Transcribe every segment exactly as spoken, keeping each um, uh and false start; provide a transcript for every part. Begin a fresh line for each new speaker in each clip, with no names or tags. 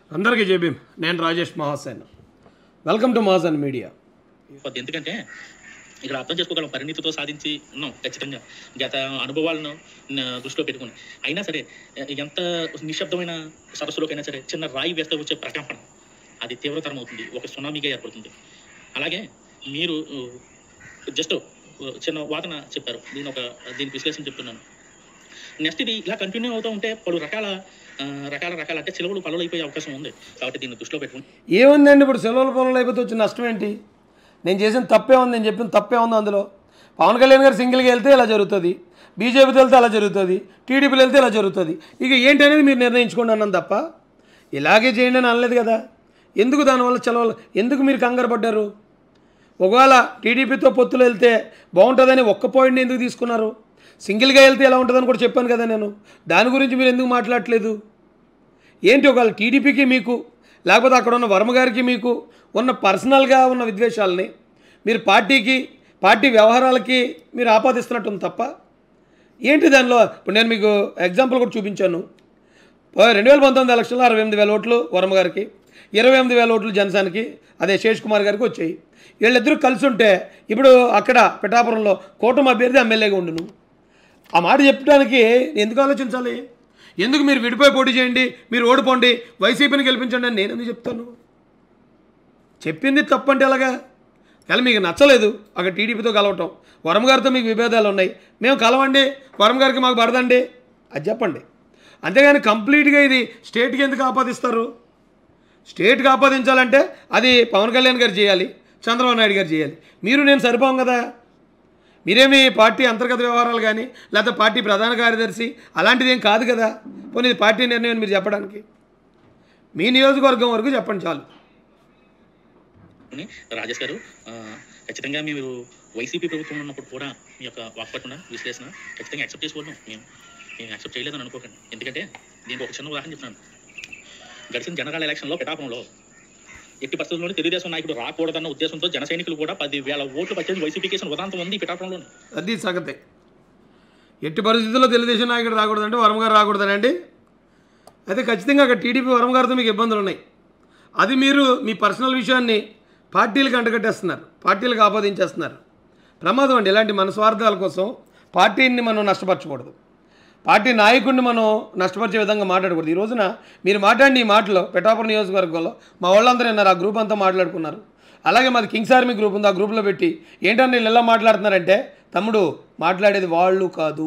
అందరికీ జై భీమ్. నేను Rajesh Mahasena. Welcome to Mahasena media.
ఎందుకంటే ఇక్కడ అర్థం చేసుకోగలం, పరిణితితో సాధించి ఉన్నాం ఖచ్చితంగా గత అనుభవాలను దృష్టిలో పెట్టుకుని. అయినా సరే ఎంత నిశ్శబ్దమైన సరస్సులోకైనా సరే చిన్న రాయి వేస్తే వచ్చే ప్రకంపన అది తీవ్రతరం అవుతుంది, ఒక సునామీగా ఏర్పడుతుంది. అలాగే మీరు జస్ట్ చిన్న వాదన చెప్పారు, దీని ఒక దీనికి విశ్లేషణ చెప్తున్నాను. నెక్స్ట్ ఇది ఇలా కంటిన్యూ అవుతూ ఉంటే పలు రకాల రకాల రకాల అంటే సెలవులు పనులు అయిపోయే అవకాశం ఉంది. కాబట్టి దీన్ని దృష్టిలో పెట్టుకుని
ఏముందండి, ఇప్పుడు సెలవుల పనులు అయిపోతే వచ్చిన నష్టం ఏంటి? నేను చేసిన తప్పే ఉంది, నేను చెప్పిన తప్పే ఉంది. అందులో పవన్ కళ్యాణ్ గారు సింగిల్గా వెళ్తే ఇలా జరుగుతుంది, బీజేపీతో వెళ్తే అలా జరుగుతుంది, టీడీపీలో వెళ్తే ఇలా జరుగుతుంది. ఇక ఏంటి అనేది మీరు నిర్ణయించుకోండి అన్నాను తప్ప ఇలాగే చేయండి అని అనలేదు కదా. ఎందుకు దానివల్ల సెలవులు ఎందుకు మీరు కంగారు పడ్డారు? ఒకవేళ టీడీపీతో పొత్తులు వెళ్తే బాగుంటుందని ఒక్క పాయింట్ని ఎందుకు తీసుకున్నారు? సింగిల్గా వెళ్తే ఎలా ఉంటుందని కూడా చెప్పాను కదా నేను. దాని గురించి మీరు ఎందుకు మాట్లాడట్లేదు? ఏంటి ఒకవేళ టీడీపీకి మీకు లేకపోతే అక్కడ ఉన్న వర్మ గారికి మీకు ఉన్న పర్సనల్గా ఉన్న విద్వేషాలని మీరు పార్టీకి పార్టీ వ్యవహారాలకి మీరు ఆపాదిస్తున్నట్టుంది తప్ప ఏంటి దానిలో? ఇప్పుడు నేను మీకు ఎగ్జాంపుల్ కూడా చూపించాను. రెండు వేల పంతొమ్మిది ఎలక్షన్లో అరవై ఎనిమిది వేల ఓట్లు వర్మ గారికి, ఇరవై ఎనిమిది వేల ఓట్లు జనసేనకి, అదే శేష్ కుమార్ గారికి వచ్చాయి. వీళ్ళిద్దరూ కలిసి ఉంటే ఇప్పుడు అక్కడ పిఠాపురంలో కూటమి అభ్యర్థి ఎమ్మెల్యేగా ఉండును. ఆ మాట చెప్పడానికి ఎందుకు ఆలోచించాలి? ఎందుకు మీరు విడిపోయి పోటీ చేయండి, మీరు ఓడిపోండి, వైసీపీని గెలిపించండి అని నేను ఎందుకు చెప్తాను? చెప్పింది తప్పంటే ఎలాగా? కానీ మీకు నచ్చలేదు అక్కడ టీడీపీతో కలవటం, వరం గారితో మీకు విభేదాలు ఉన్నాయి, మేము కలవండి, వరం గారికి మాకు పడదండి అది చెప్పండి. అంతేగాని కంప్లీట్గా ఇది స్టేట్కి ఎందుకు ఆపాదిస్తారు? స్టేట్కి ఆపాదించాలంటే అది పవన్ కళ్యాణ్ గారు చేయాలి, చంద్రబాబు నాయుడు గారు చేయాలి. మీరు నేను సరిపోం కదా. మీరేమి పార్టీ అంతర్గత వ్యవహారాలు కానీ లేకపోతే పార్టీ ప్రధాన కార్యదర్శి అలాంటిది ఏం కాదు కదా. పోనీ ఇది పార్టీ నిర్ణయం మీరు చెప్పడానికి మీ నియోజకవర్గం వరకు చెప్పండి చాలు.
రాజేష్ గారు, ఖచ్చితంగా మీరు వైసీపీ ప్రభుత్వం ఉన్నప్పుడు కూడా మీ యొక్క వాక్పట్టున విశ్లేషణ ఖచ్చితంగా యాక్సెప్ట్ చేసుకోవడం మేము మేము యాక్సెప్ట్ చేయలేదని అనుకోకండి. ఎందుకంటే దీనికి ఒక చిన్న ఉదాహరణ చెప్తున్నాను. గడిచిన జనరల్ ఎలక్షన్లో పిఠాపురంలో ఎట్టి పరిస్థితుల్లోనే తెలుగుదేశం నాయకుడు రాకూడదన్న ఉద్దేశంతో జన సైనికులు కూడా పది వేల ఓట్లు పచ్చేసి వైసీపీ కేసిన ఉదాంతం ఉంది పిఠాపురంలో.
అది సగతే. ఎట్టి పరిస్థితుల్లో తెలుగుదేశం నాయకుడు రాకూడదంటే వరం గారు రాకూడదనండి. అయితే ఖచ్చితంగా అక్కడ టీడీపీ వరం గారితో మీకు ఇబ్బందులు ఉన్నాయి. అది మీరు మీ పర్సనల్ విషయాన్ని పార్టీలకు అంటగట్టేస్తున్నారు, పార్టీలకు ఆపాదించేస్తున్నారు. ప్రమాదం అండి. ఇలాంటి మన స్వార్థాల కోసం పార్టీని మనం నష్టపరచకూడదు, పార్టీ నాయకుడిని మనం నష్టపరిచే విధంగా మాట్లాడకూడదు. ఈ రోజున మీరు మాట్లాడిన ఈ మాటలో పిఠాపురం నియోజకవర్గంలో మా వాళ్ళందరూ విన్నారు, ఆ గ్రూప్ అంతా మాట్లాడుకున్నారు. అలాగే మాది కింగ్స్ ఆర్మీ గ్రూప్ ఉంది, ఆ గ్రూప్లో పెట్టి ఏంటంటే వీళ్ళు ఎలా మాట్లాడుతున్నారంటే, తమ్ముడు మాట్లాడేది వాళ్ళు కాదు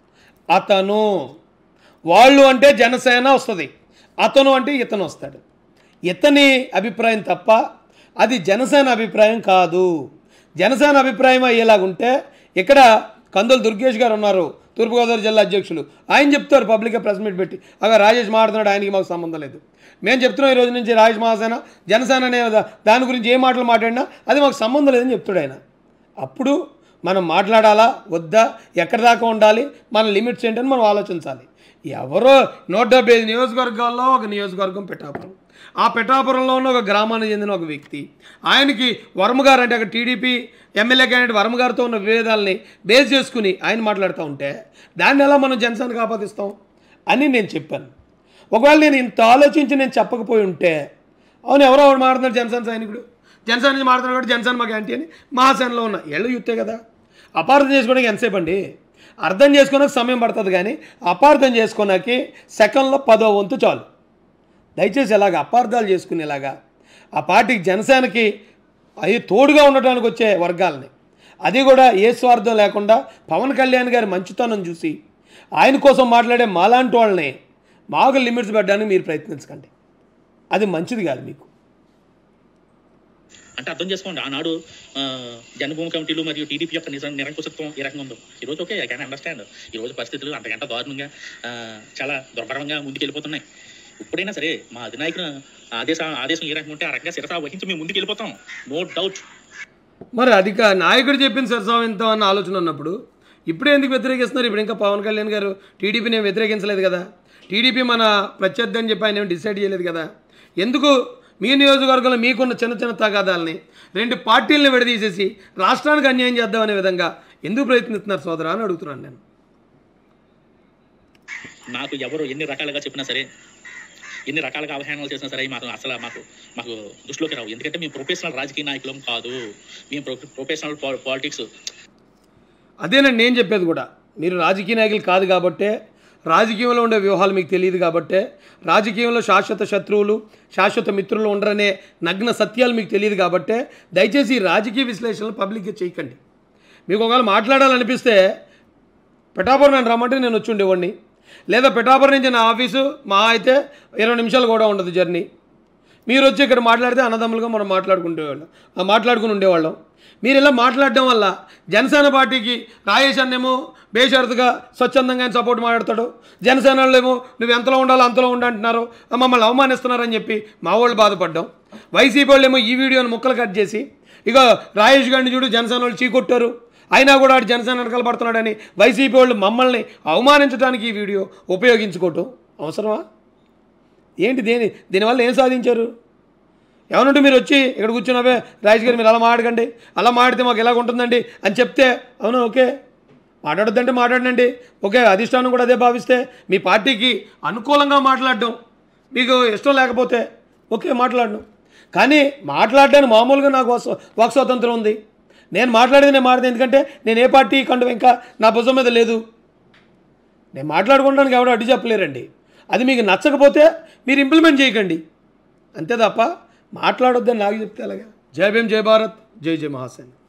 అతను, వాళ్ళు అంటే జనసేన వస్తుంది, అతను అంటే ఇతను వస్తాడు. ఇతని అభిప్రాయం తప్ప అది జనసేన అభిప్రాయం కాదు. జనసేన అభిప్రాయం అయ్యేలాగుంటే ఇక్కడ కందులు దుర్గేష్ గారు ఉన్నారు, తూర్పుగోదావరి జిల్లా అధ్యక్షులు, ఆయన చెప్తారు పబ్లిక్గా ప్రెస్ మీట్ పెట్టి, అక్కడ రాజేష్ మాట్లాడుతున్నాడు, ఆయనకి మాకు సంబంధం లేదు. మేము చెప్తున్నాం ఈ రోజు నుంచి రాజేష్ మహాసేన జనసేన అనే దాని గురించి ఏ మాటలు మాట్లాడినా అది మాకు సంబంధం లేదని చెప్తాడు ఆయన. అప్పుడు మనం మాట్లాడాలా వద్దా, ఎక్కడి దాకా ఉండాలి, మన లిమిట్స్ ఏంటని మనం ఆలోచించాలి. ఎవరో నూట డెబ్బై ఐదు నియోజకవర్గాల్లో ఒక నియోజకవర్గం పిఠాపురం, ఆ పిఠాపురంలో ఉన్న ఒక గ్రామానికి చెందిన ఒక వ్యక్తి, ఆయనకి వర్మ గారు అంటే అక్కడ టీడీపీ ఎమ్మెల్యే క్యాండిడేట్ వర్మ గారితో ఉన్న విభేదాలని బేస్ చేసుకుని ఆయన మాట్లాడుతూ ఉంటే దాన్ని ఎలా మనం జనసేనకు ఆపాదిస్తాం అని నేను చెప్పాను. ఒకవేళ నేను ఇంత ఆలోచించి నేను చెప్పకపోయి ఉంటే, అవును ఎవరో ఒకడు మాట్లాడుతున్నాడు జనసేన సైనికుడు, జనసేన నుంచి మాట్లాడుతున్నాడు కాబట్టి జనసేన మాకు యాంటీ అని మహాసేనలో ఉన్న ఎళ్ళు యుత్తే కదా. అపార్థం చేసుకోవడానికి ఎంతసేపు అండి? అర్థం చేసుకోవడానికి సమయం పడుతుంది, కానీ అపార్థం చేసుకోవడానికి సెకండ్లో పదో వంతు చాలు. దయచేసి ఇలాగ అపార్థాలు చేసుకునేలాగా ఆ పార్టీకి జనసేనకి అవి తోడుగా ఉండటానికి వచ్చే వర్గాలని, అది కూడా ఏ స్వార్థం లేకుండా పవన్ కళ్యాణ్ గారి మంచితనం చూసి ఆయన కోసం మాట్లాడే మాలాంటి వాళ్ళని మాకు లిమిట్స్ పెట్టడానికి మీరు ప్రయత్నించకండి, అది మంచిది కాదు మీకు.
అంటే అర్థం చేసుకోండి, ఆనాడు జన్మభూమి కమిటీలు మరియు టీడీపీ యొక్క నిజ నిరంకుశత్వం ఏ రకంగా ఉందో ఈరోజు ఓకే ఐ క్యాన్ అండర్స్టాండ్. ఈరోజు పరిస్థితులు అంతకంటే దారుణంగా చాలా దుర్భరంగా ముందుకెళ్ళిపోతున్నాయి. ఇప్పుడైనా సరే మా అధినాయకుడు ఆదేశ ఆదేశం ఏ రకంగా ఉంటే ఆ రకంగా శిరసా వహించి మేము ముందుకు వెళ్ళిపోతాం, నో డౌట్.
మరి అధిక నాయకుడు చెప్పిన శిరసావంతం అన్న ఆలోచన ఉన్నప్పుడు ఇప్పుడే ఎందుకు వ్యతిరేకిస్తున్నారు? ఇప్పుడు ఇంకా పవన్ కళ్యాణ్ గారు టీడీపీని ఏం వ్యతిరేకించలేదు కదా, టీడీపీ మన ప్రత్యర్థి అని చెప్పి ఆయన ఏమి డిసైడ్ చేయలేదు కదా. ఎందుకు మీ నియోజకవర్గంలో మీకున్న చిన్న చిన్న తగాదాలని రెండు పార్టీలను విడదీసేసి రాష్ట్రానికి అన్యాయం చేద్దామనే విధంగా ఎందుకు ప్రయత్నిస్తున్నారు సోదరా అని అడుగుతున్నాను నేను.
నాకు ఎవరు ఎన్ని రకాలుగా చెప్పినా సరే ఎన్ని రకాలుగా అవహేళనలు చేసినా సరే మాకు అసలు మాకు మాకు దృష్టిలోకి రావు. ఎందుకంటే మేము ప్రొఫెషనల్ రాజకీయ నాయకులం కాదు, మేము ప్రొ ప్రొఫెషనల్ పాలిటిక్స్.
అదేనండి నేను చెప్పేది కూడా. మీరు రాజకీయ నాయకులు కాదు కాబట్టే, రాజకీయంలో ఉండే వ్యూహాలు మీకు తెలియదు కాబట్టే, రాజకీయంలో శాశ్వత శత్రువులు శాశ్వత మిత్రులు ఉండరనే నగ్న సత్యాలు మీకు తెలియదు కాబట్టే దయచేసి ఈ రాజకీయ విశ్లేషణలు పబ్లిక్గా చేయకండి. మీకు ఒకవేళ మాట్లాడాలనిపిస్తే పిఠాపురం నన్ను రమ్మంటే నేను వచ్చి ఉండేవాడిని, లేదా పిఠాపురం నుంచి నా ఆఫీసు మా అయితే ఇరవై నిమిషాలు కూడా ఉండదు జర్నీ. మీరు వచ్చి ఇక్కడ మాట్లాడితే అన్నదమ్ములుగా మనం మాట్లాడుకుంటేవాళ్ళం మాట్లాడుకుని ఉండేవాళ్ళం. మీరు ఇలా మాట్లాడడం వల్ల జనసేన పార్టీకి రాజేష్ అన్నేమో బేషరతుగా స్వచ్ఛందంగా ఆయన సపోర్ట్ మాట్లాడతాడు, జనసేన వాళ్ళేమో నువ్వు ఎంతలో ఉండాలో అంతలో ఉండంటున్నారు, మమ్మల్ని అవమానిస్తున్నారని చెప్పి మా వాళ్ళు బాధపడ్డాం. వైసీపీ వాళ్ళేమో ఈ వీడియోని ముక్కలు కట్ చేసి ఇక రాజేష్ గారిని చూడు జనసేన వాళ్ళు చీకొట్టారు, అయినా కూడా ఆడు జనసేన వెనకాల పడుతున్నాడని వైసీపీ వాళ్ళు మమ్మల్ని అవమానించడానికి ఈ వీడియో ఉపయోగించుకోవటం అవసరమా ఏంటి? దేని దీనివల్ల ఏం సాధించారు? ఏమనంటే మీరు వచ్చి ఇక్కడ కూర్చున్నావే రాజేష్ గారు మీరు అలా మాట్లాడకండి, అలా మాడితే మాకు ఎలాగ ఉంటుందండి అని చెప్తే అవునా ఓకే, మాట్లాడొద్దంటే మాట్లాడండి, ఓకే. అధిష్టానం కూడా అదే భావిస్తే మీ పార్టీకి అనుకూలంగా మాట్లాడడం మీకు ఇష్టం లేకపోతే ఓకే మాట్లాడను. కానీ మాట్లాడడానికి మామూలుగా నాకు వాక్ స్వాతంత్రం ఉంది, నేను మాట్లాడేది నేను మాట్లాడేది. ఎందుకంటే నేను ఏ పార్టీ కండు ఇంకా నా భుజం మీద లేదు, నేను మాట్లాడుకోవడానికి ఎవడో అడ్డు చెప్పలేరండి. అది మీకు నచ్చకపోతే మీరు ఇంప్లిమెంట్ చేయకండి, అంతే తప్ప మాట్లాడొద్దని నాకు చెప్తే అలాగా. జై భీమ్, జై భారత్, జై జై మహాసేన.